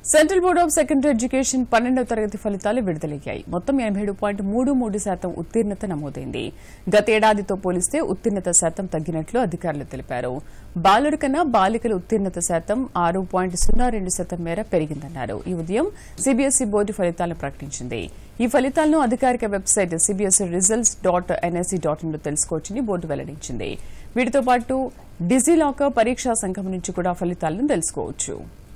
Central Board of Secondary Education 12వ తరగతి ఫలితాలు విడుదలయ్యాయి. మొత్తం 87.33% ఉత్తీర్ణత నమోదైంది. గతేడాదితో పోలిస్తే ఉత్తీర్ణత శాతం తగ్గినట్లు అధికారులు తెలిపారు. బాలుర కన్నా బాలికల ఉత్తీర్ణత శాతం 6.02% మేర పెరిగిందన్నారు. ఈ ఉదయం CBSE బోర్డు ఫలితాలను ప్రకటించింది. ఈ ఫలితాలను అధికారిక వెబ్సైట్ cbseresults.nic.inల తెలుసుకోవచ్చని బోర్డు వెల్లడించింది. వీటితో పాటు డిజిలాకర్ పరీక్షా సంఘం నుంచి కూడా ఫలితాలను తెలుసుకోవచ్చు.